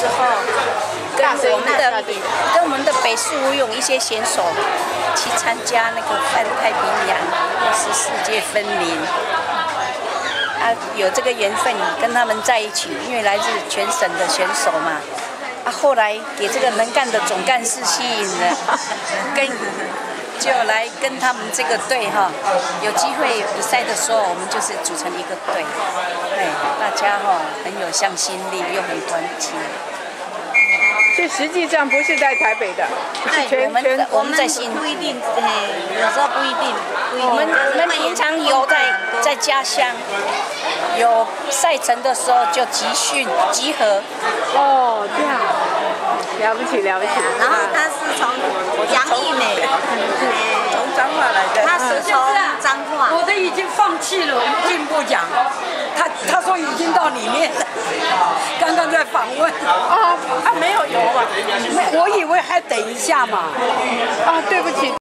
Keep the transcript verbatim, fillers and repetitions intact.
时候，跟我们的跟我们的北市游泳一些选手去参加那个泛太平洋或是世界分龄，啊，有这个缘分跟他们在一起，因为来自全省的选手嘛，啊，后来给这个能干的总干事吸引了，跟。就来跟他们这个队哈，有机会比赛的时候，我们就是组成一个队，对，大家哈很有向心力，又很团结。 所以实际上不是在台北的， 对，我们我们在新不一定，哎，有时候不一定，不一定。 我们我们平常游在在家乡，有赛程的时候就集训集合。 哦，这样，了不起了不起。 然后他是从杨义美， 从彰化来的。 他是从彰化。 我的已经放弃了，我们进步奖。他他说已经到里面了，刚刚在访问。 啊， 他没有游吧？我以为还等一下嘛。 啊，对不起。